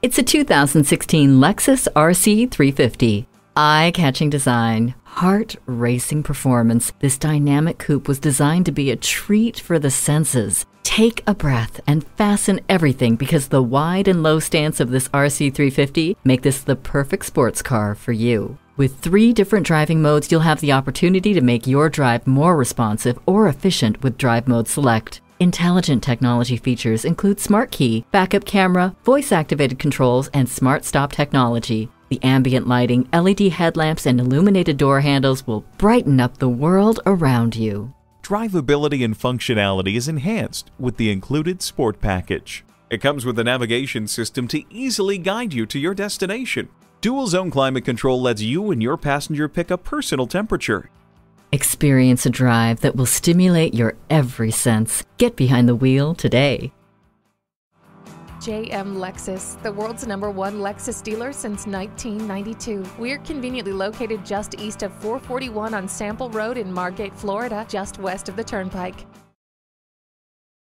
It's a 2016 Lexus RC 350. Eye-catching design, heart-racing performance, this dynamic coupe was designed to be a treat for the senses. Take a breath and fasten everything because the wide and low stance of this RC 350 make this the perfect sports car for you. With 3 different driving modes, you'll have the opportunity to make your drive more responsive or efficient with Drive Mode Select. Intelligent technology features include Smart Key, backup camera, voice-activated controls, and Smart Stop technology. The ambient lighting, LED headlamps, and illuminated door handles will brighten up the world around you. Drivability and functionality is enhanced with the included Sport Package. It comes with a navigation system to easily guide you to your destination. Dual Zone Climate Control lets you and your passenger pick a personal temperature. Experience a drive that will stimulate your every sense. Get behind the wheel today. JM Lexus, the world's #1 Lexus dealer since 1992. We're conveniently located just east of 441 on Sample Road in Margate, Florida, just west of the Turnpike.